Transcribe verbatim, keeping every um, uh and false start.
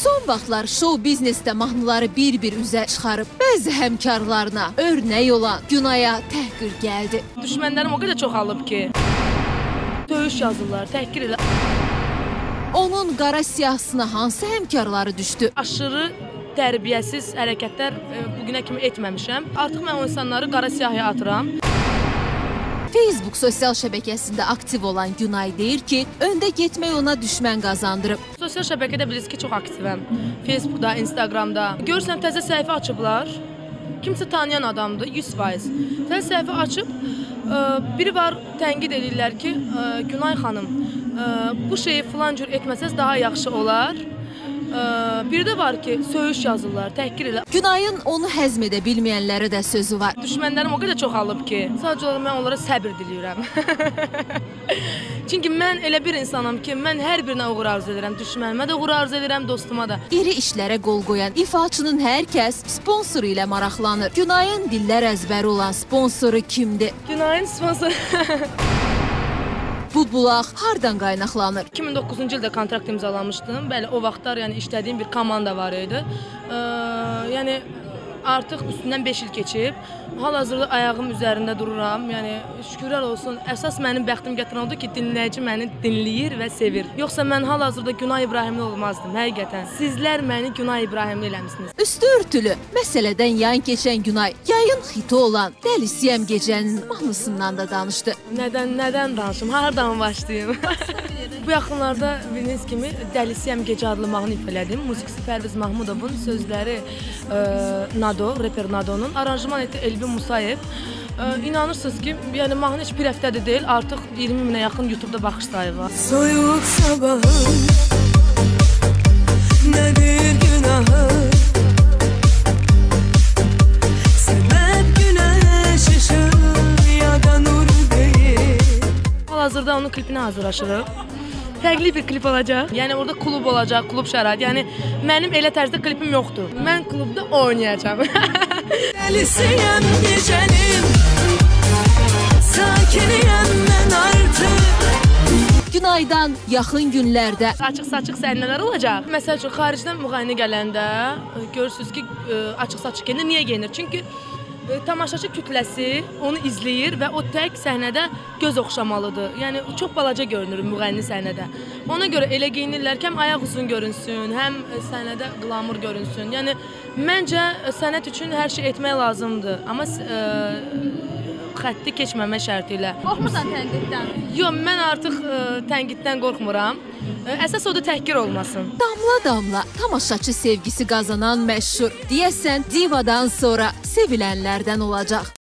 Son vaxtlar show biznesdə mahnıları bir-bir üzə çıxarıb, bəzi həmkarlarına örnək olan Günaya təhqir gəldi. Düşmənlərim o qədər çox alıb ki, döyüş yazırlar, təhqir elə. Onun qara siyahısına hansı həmkarları düşdü? Aşırı tərbiyəsiz hərəkətlər bugünə kimi etməmişəm. Artıq mən o insanları qara siyahıya atıram. Facebook sosial şəbəkəsində aktiv olan Günay deyir ki, öndə getmək ona düşmən qazandırıb. Sosial şəbəkədə bilirsiniz ki, çox aktivəm. Facebookda, Instagramda. Görürsən, təzə səhifə açıblar. Kimsə tanıyan adamdır, yüz faiz. Təzə səhifə açıb, biri var, tənqid edirlər ki, Günay xanım, bu şeyi filan cür etməsəz daha yaxşı olar. Bir də var ki, söyüş yazırlar, təhqir elə. Günayın onu həzm edə bilməyənlərə də sözü var. Düşmənlərim o qədər çox alıb ki, sadəcə olaraq mən onlara səbir diləyirəm. Çünki mən elə bir insanam ki, mən hər birinə uğur arzu edirəm. Düşmənimə də uğur arzu edirəm, dostuma da. İri işlərə qol qoyan ifaçının hər kəs sponsoru ilə maraqlanır. Günayın dillər əzbəri olan sponsoru kimdir? Günayın sponsoru... Bu bulaq hardan qaynaqlanır? iki min doqquzuncu ildə kontrakt imzalamışdım. Bəli, o vaxtlar yəni işlədiyim bir komanda var idi. Ee, yəni artıq üstündən beş il keçib. Hal-hazırda ayağım üzərində dururam. Yəni şükürlər olsun. Əsas mənim bəxtim gətirən odur ki, dinləyici məni dinləyir və sevir. Yoxsa mən hal-hazırda Günay İbrahimli olmazdım, həqiqətən. Sizlər məni Günay İbrahimli eləmisiniz. Üstü örtülü məsələdən yan keçən Günay, yayın xiti olan Dəlisiyəm gecənin mahnısından da danışdı. Nədən, nədən danışım? Hardan başlayayım? Bu yaxınlarda bildiğiniz kimi Dəlisiyəm gecə adlı mahnı ifələdim. Musiqisi Pərviz Mahmudovun, sözləri e, Nado, reper Nado'nun, aranjman etdi Elvin Musayev. E, inanırsınız ki, yəni mahnı heç bir həftədə deyil, artıq iyirmi minə yaxın YouTube'da baxış sayı var. Soyuq sabahım, nədir günahım? Səbəb günəş ışığı ya da nur deyil. Hal-hazırda onun klipini hazırlaşırıq. Fərqli bir klip olacaq. Yəni orada klub olacaq, klub şərait. Yəni mənim elə tərzdə klipim yoxdur. Mən klubda oynayacağam. Dəlisiyəm gecənin, sakiniyəm mən artıq. Günaydan yaxın günlərdə Açıq-saçıq səhnələr olacaq. Məsəl üçün, xaricdən müğayinə gələndə görürsünüz ki, açıq-saçıq geyinir. Niyə geyinir? Çünki tamaşaçı kütləsi onu izləyir və o tək səhnədə göz oxşamalıdır. Yəni, çox balaca görünür müğayini səhnədə. Ona görə elə geyinirlər ki, həm ayaq uzun görünsün, həm səhnədə qlamur görünsün. Yəni, məncə sənət üçün hər şey etmək lazımdır. Amma ə, xətti keçməmə şərti ilə. Qorxmursan tənqiddən? Yox, mən artıq ə, tənqiddən qorxmuram. Əsas o da təhqir olmasın. Damla-damla tamaşaçı sevgisi qazanan məşhur, deyəsən divadan sonra sevilənlərdən olacaq.